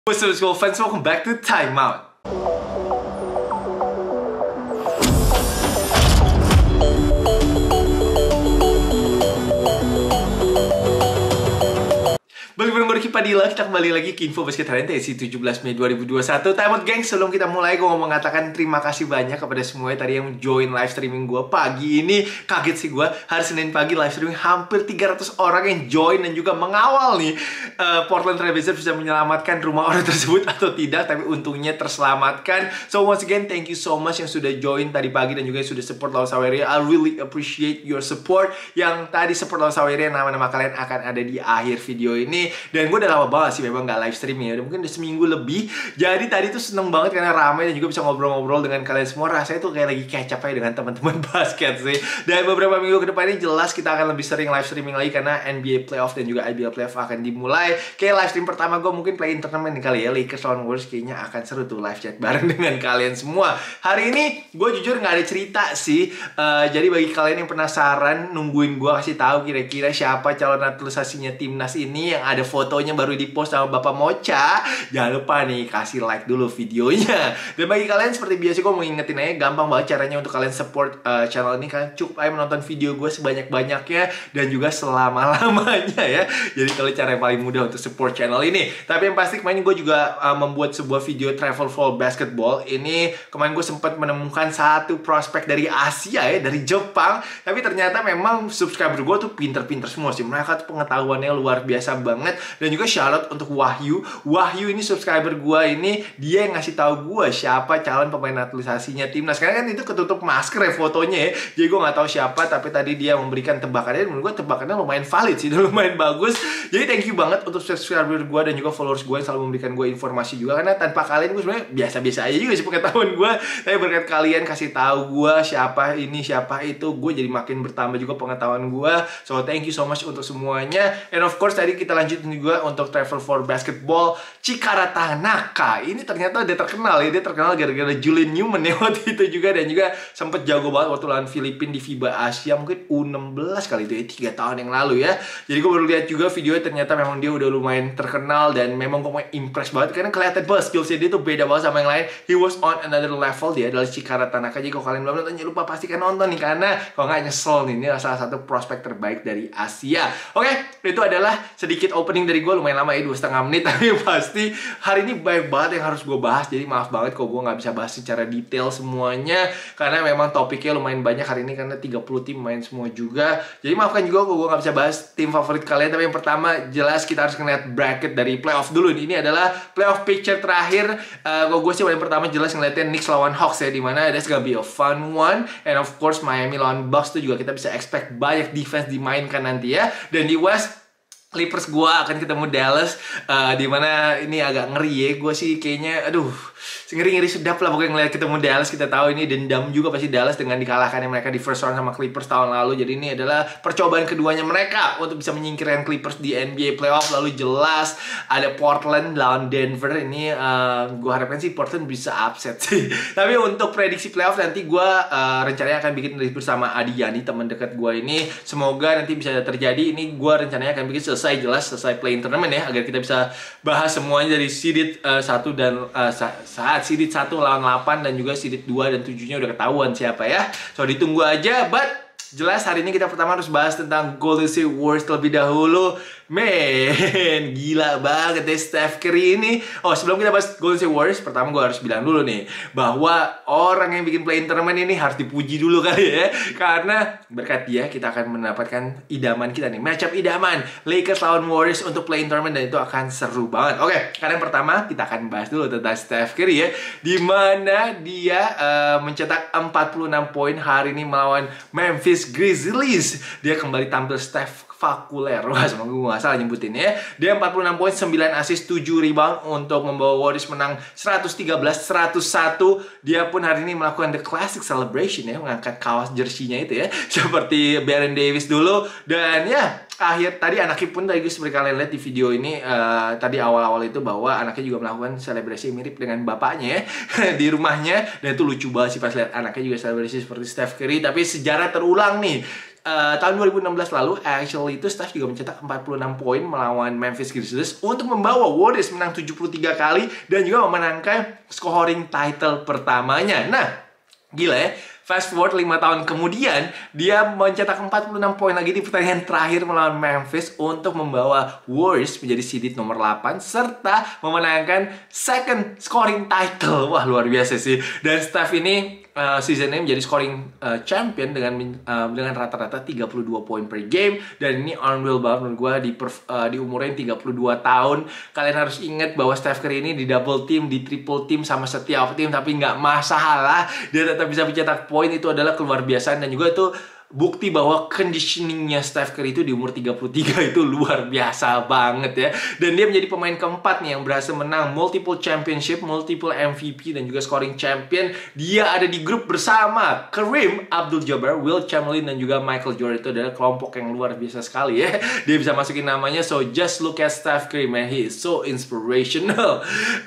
What's up, school fans? Welcome back to Time Out. Balik bareng Barki Padilla, kita kembali lagi ke Info Basket Harian edisi 17 Mei 2021. Time out, geng. Sebelum kita mulai, gue mau mengatakan terima kasih banyak kepada semuanya tadi yang join live streaming gue pagi ini. Kaget sih gue, hari Senin pagi live streaming hampir 300 orang yang join dan juga mengawal nih Portland Trail Blazers bisa menyelamatkan rumah orang tersebut atau tidak, tapi untungnya terselamatkan. So once again, thank you so much yang sudah join tadi pagi dan juga yang sudah support Lawan Saweria. I really appreciate your support. Yang tadi support Lawan Saweria, nama-nama kalian akan ada di akhir video ini. Dan gue udah lama banget sih memang gak live streaming ya, udah mungkin udah seminggu lebih. Jadi tadi tuh seneng banget karena ramai dan juga bisa ngobrol-ngobrol dengan kalian semua. Rasanya tuh kayak lagi catch up aja dengan teman-teman basket sih. Dan beberapa minggu ke depan ini jelas kita akan lebih sering live streaming lagi karena NBA playoff dan juga IBL playoff akan dimulai. Kayak live stream pertama gue mungkin play-in tournament nih kali ya, Lakers lawan Warriors, kayaknya akan seru tuh live chat bareng dengan kalian semua. Hari ini gue jujur gak ada cerita sih. Jadi bagi kalian yang penasaran, nungguin gue kasih tahu kira-kira siapa calon naturalisasinya timnas ini yang ada fotonya baru di-post sama Bapak Mocha, jangan lupa nih kasih like dulu videonya. Dan bagi kalian seperti biasa gue mau ngingetin aja, gampang banget caranya untuk kalian support channel ini. Kalian cukup aja menonton video gue sebanyak-banyaknya dan juga selama-lamanya ya. Jadi kalau cara yang paling mudah untuk support channel ini. Tapi yang pasti kemarin gue juga membuat sebuah video travel for basketball. Ini kemarin gue sempat menemukan satu prospek dari Asia ya, dari Jepang. Tapi ternyata memang subscriber gue tuh pinter-pinter semua sih. Mereka tuh pengetahuannya luar biasa banget. Dan juga shoutout untuk Wahyu. Wahyu ini subscriber gue ini, dia yang ngasih tahu gue siapa calon pemain naturalisasinya timnas. Karena kan itu ketutup masker ya fotonya ya. Jadi gue nggak tahu siapa, tapi tadi dia memberikan tebakannya. Dan menurut gue tebakannya lumayan valid sih, dan lumayan bagus. Jadi thank you banget untuk subscriber gue dan juga followers gue yang selalu memberikan gue informasi juga. Karena tanpa kalian gue sebenarnya biasa-biasa aja juga sih pengetahuan gue. Tapi berkat kalian kasih tahu gue siapa ini, siapa itu, gue jadi makin bertambah juga pengetahuan gue. So thank you so much untuk semuanya. And of course tadi kita lanjutin juga untuk travel for basketball. Chikara Tanaka ini ternyata dia terkenal ya. Dia terkenal gara-gara Julian Newman ya waktu itu juga. Dan juga sempet jago banget waktu lawan Filipina di FIBA Asia. Mungkin U16 kali itu ya, 3 tahun yang lalu ya. Jadi gue baru lihat juga videonya, ternyata memang dia udah lumayan terkenal. Dan memang gue impress banget karena kelihatan banget skillsnya dia tuh beda banget sama yang lain. He was on another level. Dia adalah Chikara Tanaka. Jadi kalau kalian belum nonton, jangan lupa pastikan nonton nih. Karena kalau nggak nyesel nih, ini adalah salah satu prospek terbaik dari Asia. Oke, itu adalah sedikit opening dari gue. Lumayan lama ya, 2,5 menit. Tapi pasti hari ini banyak banget yang harus gue bahas. Jadi maaf banget kalau gue nggak bisa bahas secara detail semuanya, karena memang topiknya lumayan banyak hari ini. Karena 30 tim main semua juga. Jadi maafkan juga kalau gue nggak bisa bahas tim favorit kalian. Tapi yang pertama jelas kita harus ngeliat bracket dari playoff dulu. Ini adalah playoff picture terakhir. Kalau gue sih paling pertama jelas ngeliatin Knicks lawan Hawks ya, dimana that's gonna be a fun one. And of course Miami lawan Bucks tuh juga kita bisa expect banyak defense dimainkan nanti ya. Dan di West, Clippers gue akan ketemu Dallas, dimana ini agak ngeri ya. Gue sih kayaknya, aduh, ngeri-ngeri sedap lah pokoknya ngeliat ketemu Dallas. Kita tahu ini dendam juga pasti Dallas dengan dikalahkannya mereka di first round sama Clippers tahun lalu. Jadi ini adalah percobaan keduanya mereka untuk bisa menyingkirkan Clippers di NBA playoff. Lalu jelas ada Portland lawan Denver. Ini gue harapkan sih Portland bisa upset sih. Tapi untuk prediksi playoff nanti gue rencananya akan bikin bersama Adi Yani, teman dekat gue ini. Semoga nanti bisa terjadi. Ini gue rencananya akan bikin selesai play-in tournament ya, agar kita bisa bahas semuanya dari seeded 1 dan saat seeded 1 lawan 8 dan juga seeded 2 dan 7-nya udah ketahuan siapa ya. So ditunggu aja. But jelas hari ini kita pertama harus bahas tentang Golden State Warriors terlebih dahulu. Men, gila banget deh Steph Curry ini. Oh, sebelum kita bahas Golden State Warriors, pertama gue harus bilang dulu nih, bahwa orang yang bikin play-in tournament ini harus dipuji dulu kali ya. Karena berkat dia kita akan mendapatkan idaman kita nih, matchup idaman Lakers lawan Warriors untuk play-in tournament. Dan itu akan seru banget. Oke, karena yang pertama kita akan bahas dulu tentang Steph Curry ya, dimana dia mencetak 46 poin hari ini melawan Memphis Grizzlies. Dia kembali tampil spektakuler. Wah, semoga gue gak salah nyebutin ya. Dia 46 poin, 9 assist, 7 rebound untuk membawa Warriors menang 113-101. Dia pun hari ini melakukan the classic celebration ya, mengangkat kaos jersey-nya itu ya, seperti Baron Davis dulu. Dan ya, tadi anaknya pun tadi seperti kalian lihat di video ini tadi awal-awal itu, bahwa anaknya juga melakukan selebrasi mirip dengan bapaknya ya, di rumahnya. Dan itu lucu banget sih pas lihat anaknya juga selebrasi seperti Steph Curry. Tapi sejarah terulang nih, tahun 2016 lalu actually itu Steph juga mencetak 46 poin melawan Memphis Grizzlies untuk membawa Warriors menang 73 kali dan juga memenangkan scoring title pertamanya. Nah, gila ya. Fast forward 5 tahun kemudian, dia mencetak 46 poin lagi di pertandingan terakhir melawan Memphis untuk membawa Warriors menjadi seeded nomor 8 serta memenangkan second scoring title. Wah, luar biasa sih. Dan Steph ini season ini menjadi scoring champion dengan rata-rata 32 poin per game, dan ini unreal banget menurut gue di umurnya 32 tahun. Kalian harus ingat bahwa Steph Curry ini di double team, di triple team sama setiap tim, tapi nggak masalah, dia tetap bisa mencetak poin. Itu adalah keluar biasaan, dan juga itu bukti bahwa conditioningnya Steph Curry itu di umur 33 itu luar biasa banget ya. Dan dia menjadi pemain keempat nih yang berhasil menang multiple championship, multiple MVP, dan juga scoring champion. Dia ada di grup bersama Kareem Abdul-Jabbar, Wilt Chamberlain, dan juga Michael Jordan. Itu adalah kelompok yang luar biasa sekali ya. Dia bisa masukin namanya. So just look at Steph Curry, man, he is so inspirational.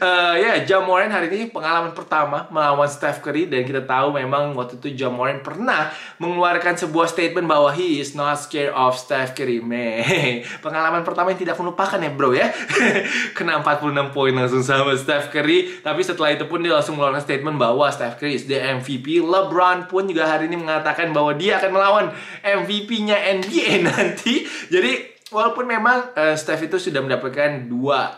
Ja Morant hari ini pengalaman pertama melawan Steph Curry, dan kita tahu memang waktu itu Ja Morant pernah mengeluarkan sebuah statement bahwa he is not scared of Steph Curry. Pengalaman pertama yang tidak melupakan ya bro ya. Kena 46 poin langsung sama Steph Curry. Tapi setelah itu pun dia langsung mengeluarkan statement bahwa Steph Curry is the MVP. LeBron pun juga hari ini mengatakan bahwa dia akan melawan MVP-nya NBA nanti. Jadi walaupun memang Steph itu sudah mendapatkan dua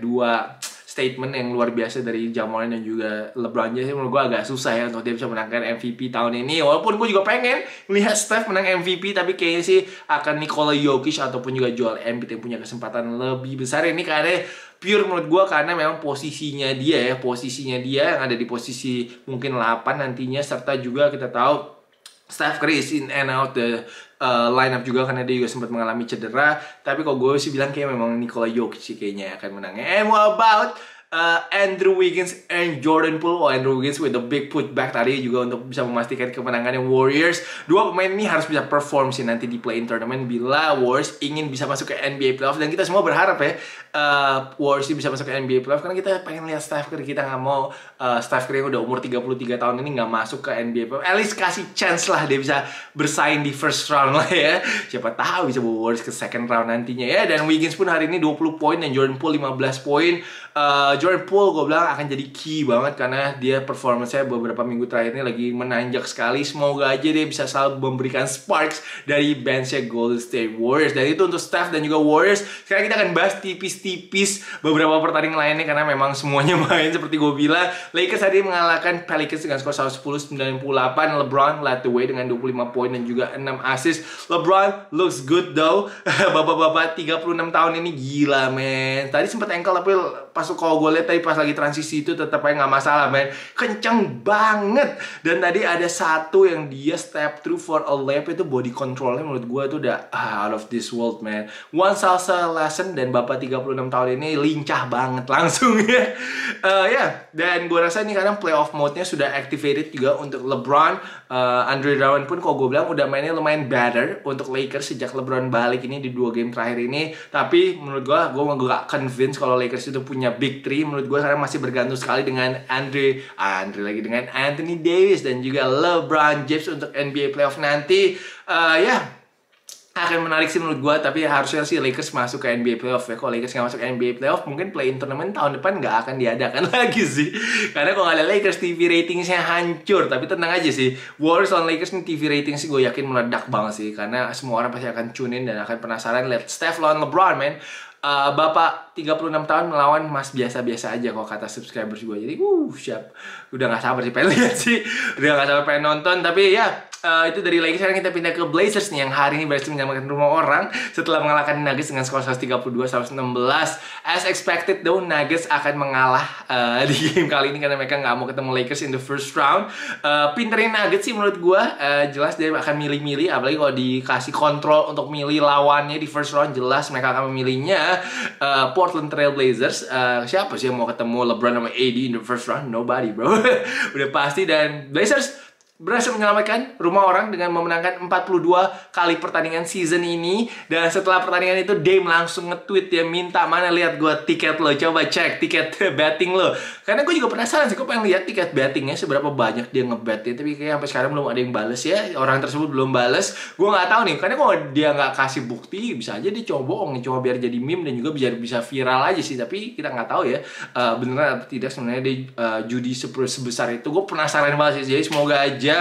statement yang luar biasa dari Ja Morant dan juga LeBron James, menurut gue agak susah ya untuk dia bisa menangkan MVP tahun ini. Walaupun gue juga pengen melihat Steph menang MVP, tapi kayaknya sih akan Nikola Jokic ataupun juga Joel Embiid yang punya kesempatan lebih besar ini, karena pure menurut gue karena memang posisinya dia yang ada di posisi mungkin 8 nantinya, serta juga kita tahu Steph Curry is in and out the lineup juga karena dia juga sempat mengalami cedera. Tapi kalau gue sih bilang kayak memang Nikola Jokic sih kayaknya akan menangnya. And what about Andrew Wiggins and Jordan Poole? Andrew Wiggins with a big putback tadi juga untuk bisa memastikan kemenangannya Warriors. Dua pemain ini harus bisa perform sih nanti di play-in tournament bila Warriors ingin bisa masuk ke NBA playoff. Dan kita semua berharap ya Warriors bisa masuk ke NBA playoff, karena kita pengen lihat Steph Curry. Kita nggak mau Steph Curry yang udah umur 33 tahun ini nggak masuk ke NBA playoff. At least kasih chance lah dia bisa bersaing di first round lah ya. Siapa tahu bisa bawa Warriors ke second round nantinya ya. Dan Wiggins pun hari ini 20 poin dan Jordan Poole 15 poin. Jordan Poole gue bilang akan jadi key banget karena dia performance-nya beberapa minggu terakhir ini lagi menanjak sekali. Semoga aja dia bisa selalu memberikan sparks dari bench-nya Golden State Warriors. Dan itu untuk Steph dan juga Warriors. Sekarang kita akan bahas tipis-tipis beberapa pertandingan lainnya karena memang semuanya main seperti gue bilang. Lakers tadi mengalahkan Pelicans dengan skor 110-98. LeBron led the way dengan 25 poin dan juga 6 assist. LeBron looks good though. Bapak-bapak 36 tahun ini gila men. Tadi sempat ankle tapi pas kalau gue lihat tadi pas lagi transisi itu tetap aja nggak masalah men. Kenceng banget. Dan tadi ada satu yang dia step through for a layup, itu body controlnya menurut gue itu udah out of this world man. One salsa lesson, dan bapak 36 tahun ini lincah banget langsung ya. Dan gue rasa ini kadang playoff mode-nya sudah activated juga untuk LeBron. Andre Drummond pun kalau gue bilang udah mainnya lumayan better untuk Lakers sejak LeBron balik ini di 2 game terakhir ini. Tapi menurut gue gak convinced kalau Lakers itu punya big three. Menurut gue karena masih bergantung sekali dengan dengan Anthony Davis dan juga LeBron James untuk NBA playoff nanti. Akan menarik sih menurut gue, tapi harusnya sih Lakers masuk ke NBA playoff ya. Kalau Lakers nggak masuk ke NBA playoff, mungkin play-in tournament tahun depan nggak akan diadakan lagi sih. Karena kalau nggak ada Lakers, TV ratingsnya hancur. Tapi tenang aja sih, Warriors lawan Lakers nih TV rating sih gue yakin meledak banget sih. Karena semua orang pasti akan tune in dan akan penasaran lihat Steph lawan LeBron, man. Bapak 36 tahun melawan mas biasa-biasa aja kalau kata subscribers gue. Jadi siap. Udah gak sabar sih pengen lihat sih. Udah gak sabar pengen nonton. Tapi ya itu dari Lakers. Sekarang kita pindah ke Blazers nih, yang hari ini berhasil menyelamatkan rumah orang setelah mengalahkan Nuggets dengan skor 132-116. As expected though, Nuggets akan mengalah di game kali ini karena mereka gak mau ketemu Lakers in the first round. Pinterin Nuggets sih menurut gue. Jelas dia akan milih-milih, apalagi kalau dikasih kontrol untuk milih lawannya di first round, jelas mereka akan memilihnya Portland Trail Blazers. Siapa sih yang mau ketemu LeBron sama AD in the first round? Nobody bro. Udah pasti. Dan Blazers berhasil menyelamatkan rumah orang dengan memenangkan 42 kali pertandingan season ini. Dan setelah pertandingan itu Dame langsung nge-tweet, dia minta, mana lihat gue tiket lo, coba cek tiket betting lo. Karena gue juga penasaran sih, gue pengen lihat tiket bettingnya seberapa banyak dia ngebet ya. Tapi kayak sampai sekarang belum ada yang bales ya, orang tersebut belum bales. Gue nggak tahu nih, karena kalau dia nggak kasih bukti, bisa aja dia coba bohong nih, coba biar jadi meme dan juga bisa viral aja sih. Tapi kita nggak tahu ya beneran atau tidak sebenarnya dia judi sebesar itu. Gue penasaran banget sih, jadi semoga aja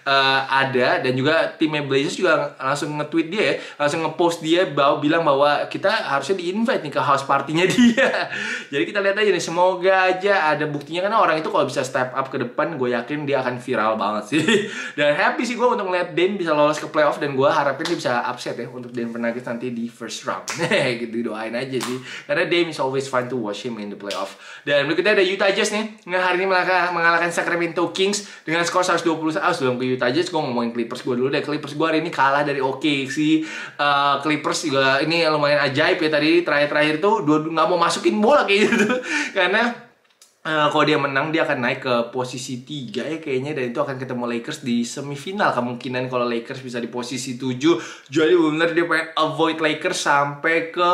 ada. Dan juga timnya Blazers juga langsung nge-tweet dia ya, langsung nge-post dia bilang bahwa kita harusnya di-invite nih ke house partinya dia. Jadi kita lihat aja nih, semoga aja ada buktinya, karena orang itu kalau bisa step up ke depan, gue yakin dia akan viral banget sih. Dan happy sih gue untuk ngeliat Dame bisa lolos ke playoff, dan gue harapin dia bisa upset ya untuk Denver Nuggets nanti di first round. Gitu, doain aja sih, karena Dame is always fun to watch him in the playoff. Dan berikutnya ada Utah Jazz nih, yang hari ini mengalahkan Sacramento Kings dengan skor 120. Sebelum ke Utah Jazz, gue ngomongin Clippers gue dulu deh. Clippers gue hari ini kalah dari OKC. Clippers juga ini lumayan ajaib ya, tadi terakhir tuh nggak mau masukin bola kayak gitu. Karena kalau dia menang, dia akan naik ke posisi 3 ya kayaknya. Dan itu akan ketemu Lakers di semifinal. Kemungkinan kalau Lakers bisa di posisi 7. Jadi bener dia pengen avoid Lakers sampai ke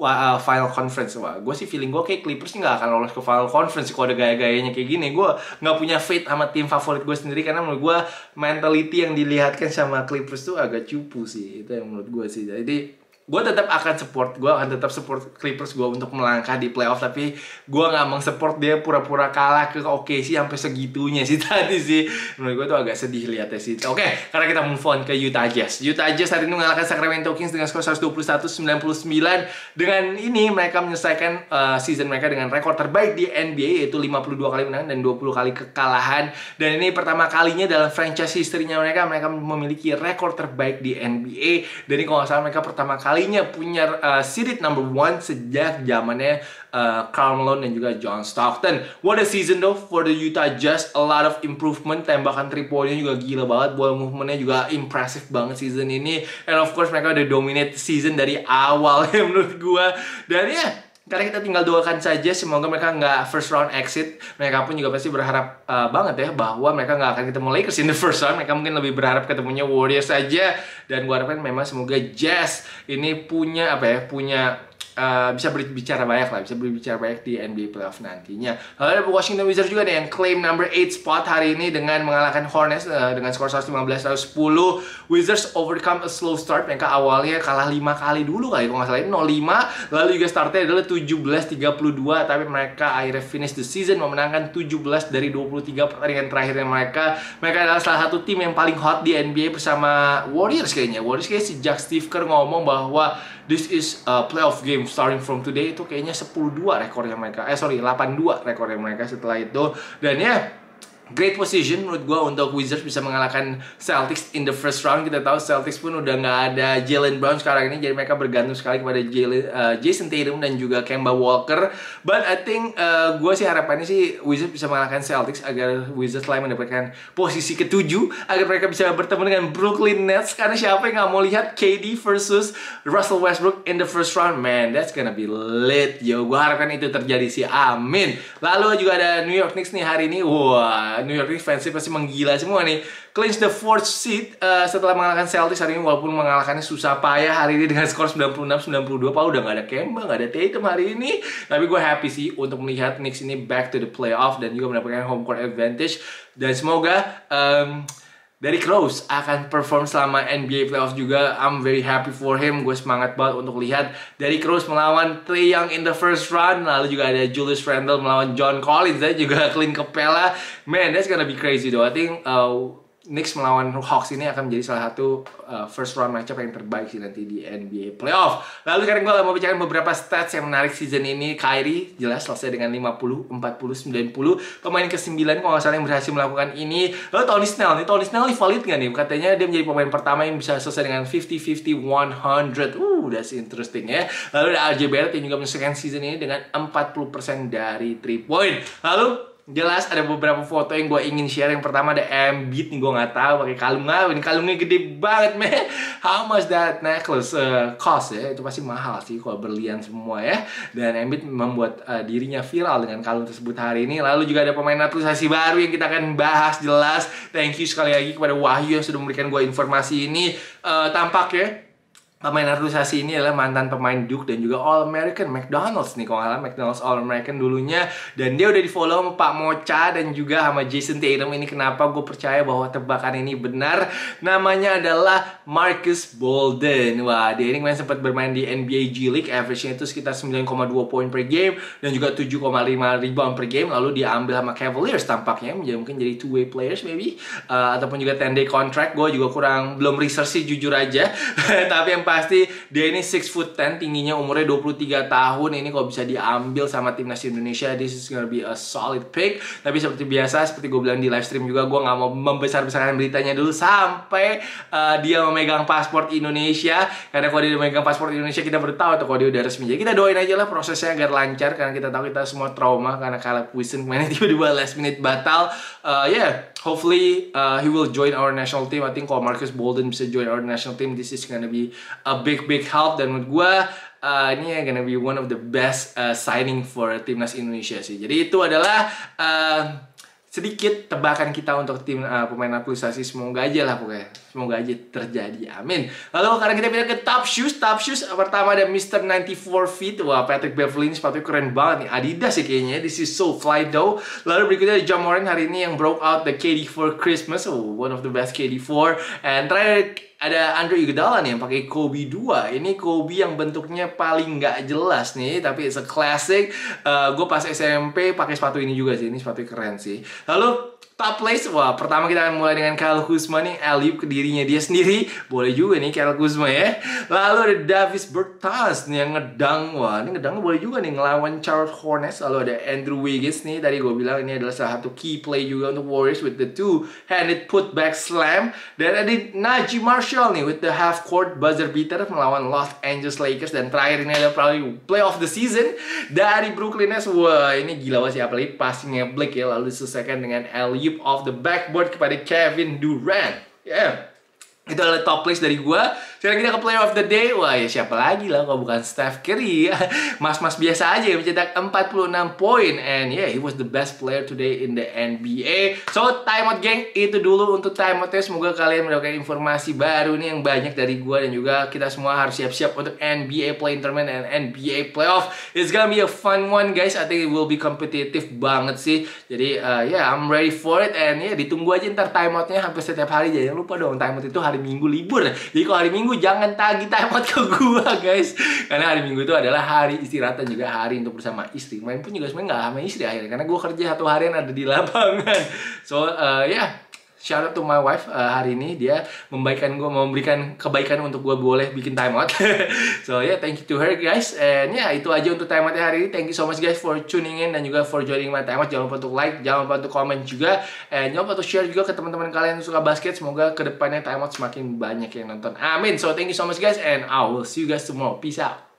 final conference. Wah, gue sih feeling gue kayak Clippers nggak akan lolos ke final conference kalau ada gaya-gayanya kayak gini. Gue nggak punya faith sama tim favorit gue sendiri, karena menurut gue mentality yang dilihatkan sama Clippers tuh agak cupu sih. Itu yang menurut gue sih. Jadi gue tetap akan support Clippers gue untuk melangkah di playoff. Tapi gue nggak support dia pura-pura kalah ke OKC sampai segitunya sih tadi sih. Menurut gue tuh agak sedih lihatnya sih. Oke, karena kita move on ke Utah Jazz. Utah Jazz hari ini mengalahkan Sacramento Kings dengan skor 121-99. Dengan ini mereka menyelesaikan season mereka dengan rekor terbaik di NBA, yaitu 52 kali menang dan 20 kali kekalahan. Dan ini pertama kalinya dalam franchise history-nya mereka memiliki rekor terbaik di NBA. Dan ini kalau nggak salah mereka pertama kalinya punya seeded number 1 sejak zamannya Karl Malone dan juga John Stockton. What a season though for the Utah Jazz. A lot of improvement. Tembakan 3-pointnya juga gila banget. Ball movementnya juga impressive banget season ini. And of course mereka udah dominate season dari awal ya menurut gue. Dan ya, karena kita tinggal doakan saja semoga mereka nggak first round exit. Mereka pun juga pasti berharap banget ya bahwa mereka nggak akan ketemu Lakers in the first round. Mereka mungkin lebih berharap ketemunya Warriors saja. Dan gue harapkan memang semoga Jazz ini punya bisa berbicara banyak di NBA playoff nantinya. Lalu ada Washington Wizards juga nih yang claim number 8 spot hari ini dengan mengalahkan Hornets dengan skor 115-110. Wizards overcome a slow start. Mereka awalnya kalah 5 kali dulu kali, kalau nggak salah 0-5. Lalu juga startnya adalah 17-32, tapi mereka akhirnya finish the season memenangkan 17 dari 23 pertandingan terakhirnya mereka. Mereka adalah salah satu tim yang paling hot di NBA bersama Warriors kayaknya. Warriors kayak sejak Steve Kerr ngomong bahwa this is a playoff game starting from today, itu kayaknya 10-2 rekornya mereka. 8-2 rekornya mereka setelah itu. Dan ya, great position menurut gue untuk Wizards bisa mengalahkan Celtics in the first round. Kita tahu Celtics pun udah nggak ada Jaylen Brown sekarang ini, jadi mereka bergantung sekali kepada Jason Tatum dan juga Kemba Walker. But I think gue sih harapannya sih Wizards bisa mengalahkan Celtics agar Wizards lain mendapatkan posisi ke-7, agar mereka bisa bertemu dengan Brooklyn Nets. Karena siapa yang nggak mau lihat KD versus Russell Westbrook in the first round? Man, that's gonna be lit, yo. Gue harapkan itu terjadi sih, amin. Lalu juga ada New York Knicks nih hari ini. Wah, New York Knicks fans pasti menggila semua nih. Clinch the 4th seed setelah mengalahkan Celtics hari ini, walaupun mengalahkannya susah payah hari ini dengan skor 96-92. Pak, udah nggak ada Kemba, nggak ada Tatum hari ini. Tapi gue happy sih untuk melihat Knicks ini back to the playoff dan juga mendapatkan home court advantage. Dan semoga Derrick Rose akan perform selama NBA playoff juga. I'm very happy for him. Gue semangat banget untuk lihat Derrick Rose melawan Trae Young in the first round. Lalu juga ada Julius Randle melawan John Collins dan juga Clint Capella. Man, that's gonna be crazy though. I think Knicks melawan Hawks ini akan menjadi salah satu first round matchup yang terbaik sih nanti di NBA playoff. Lalu sekarang gue mau bicarain beberapa stats yang menarik season ini. Kyrie jelas selesai dengan 50, 40, 90. Pemain ke-9 kalau nggak salah yang berhasil melakukan ini. Lalu Tony Snell nih valid nggak nih? Katanya dia menjadi pemain pertama yang bisa selesai dengan 50, 50, 100. That's interesting ya. Lalu ada RJ Barrett yang juga menyelesaikan season ini dengan 40% dari 3 point. Lalu jelas ada beberapa foto yang gue ingin share. Yang pertama ada Embiid nih, gue nggak tahu pakai kalung apa. Ini kalungnya gede banget, man. How much that necklace cost ya? Itu pasti mahal sih kalau berlian semua ya. Dan Embiid membuat dirinya viral dengan kalung tersebut hari ini. Lalu juga ada pemain naturalisasi baru yang kita akan bahas jelas. Thank you sekali lagi kepada Wahyu yang sudah memberikan gue informasi ini. Tampaknya pemain naturalisasi ini adalah mantan pemain Duke dan juga All American McDonald's nih, kalau nggak salah McDonald's All American dulunya. Dan dia udah di follow sama Pak Mocha dan juga sama Jason Tatum. Ini kenapa gue percaya bahwa tebakan ini benar. Namanya adalah Marcus Bolden. Wah, dia ini kemarin sempat bermain di NBA G League, average-nya itu sekitar 9,2 poin per game dan juga 7,5 rebound per game. Lalu diambil sama Cavaliers tampaknya, mungkin jadi two-way players maybe, ataupun juga 10-day contract. Gue juga belum research sih jujur aja. Tapi yang pasti dia ini 6'10", tingginya, umurnya 23 tahun. Ini kalau bisa diambil sama timnas Indonesia, this is gonna be a solid pick. Tapi seperti biasa, seperti gue bilang di live stream juga, gue nggak mau membesar-besarkan beritanya dulu sampai dia memegang paspor Indonesia. Karena kalau dia memegang paspor Indonesia, kita baru tahu atau kalau dia udah resmi. Jadi kita doain aja lah prosesnya agar lancar, karena kita tahu kita semua trauma karena Caleb Wilson kemarin tiba-tiba last minute batal. Hopefully he will join our national team. I think kalau Marcus Bolden bisa join our national team, this is gonna be a big help. Dan menurut gue ini gonna be one of the best signing for timnas Indonesia sih. Jadi itu adalah sedikit tebakan kita untuk tim pemain naturalisasi. Semoga aja lah pokoknya, semoga aja terjadi, amin. Lalu sekarang kita pindah ke top shoes. Pertama ada Mr. 94 Feet. Wah, Patrick Beverley, sepatunya keren banget nih, Adidas sih kayaknya. This is so fly though. Lalu berikutnya ada Ja Morant hari ini yang broke out the KD4 Christmas. One of the best KD4. And terakhir ada Andre Iguodala nih yang pakai Kobe 2. Ini Kobe yang bentuknya paling nggak jelas nih, tapi it's a classic. Gue pas SMP pakai sepatu ini juga sih. Ini sepatu keren sih. Lalu top place, wah, pertama kita akan mulai dengan Kyle Kuzma nih, alley-oop ke dirinya dia sendiri. Boleh juga nih Kyle Kuzma ya. Lalu ada Davis Bertans nih yang ngedang. Wah, ini ngedangnya boleh juga nih ngelawan Charlotte Hornets. Lalu ada Andrew Wiggins nih, tadi gue bilang ini adalah salah satu key play juga untuk Warriors with the two-handed putback slam. Dan ada Najee Marshall nih with the half-court buzzer beater melawan Los Angeles Lakers. Dan terakhir ini ada probably play of the season dari Brooklyn Nets. Wah, ini gila banget sih, apalagi passingnya Blake ya, lalu diselesaikan dengan alley-oop off the backboard kepada Kevin Durant. Itu adalah top list dari gua. Sekarang kita ke player of the day. Wah, ya siapa lagi lah kalau bukan Steph Curry. Mas-mas biasa aja yang mencetak 46 poin. And he was the best player today in the NBA. So, timeout geng, itu dulu untuk timeoutnya. Semoga kalian mendapatkan informasi baru nih yang banyak dari gua. Dan juga kita semua harus siap-siap untuk NBA Play-in Tournament and NBA Playoff. It's gonna be a fun one, guys. I think it will be competitive banget sih. Jadi, I'm ready for it. And ditunggu aja ntar timeoutnya hampir setiap hari. Jangan lupa dong, timeout itu hari Minggu libur. Jadi kalau hari Minggu jangan tagih timeout ke gua, guys. Karena hari Minggu itu adalah hari istirahat dan juga hari untuk bersama istri. Main pun juga sebenarnya nggak sama istri akhirnya, karena gua kerja satu harian ada di lapangan. So shout out to my wife. Hari ini dia memberikan kebaikan untuk gue boleh bikin timeout. So thank you to her, guys. And itu aja untuk timeoutnya hari ini. Thank you so much, guys, for tuning in dan juga for joining my timeout. Jangan lupa untuk like, jangan lupa untuk comment juga, and jangan lupa untuk share juga ke teman-teman kalian yang suka basket. Semoga kedepannya timeout semakin banyak yang nonton, amin. So thank you so much, guys, and I will see you guys tomorrow. Peace out.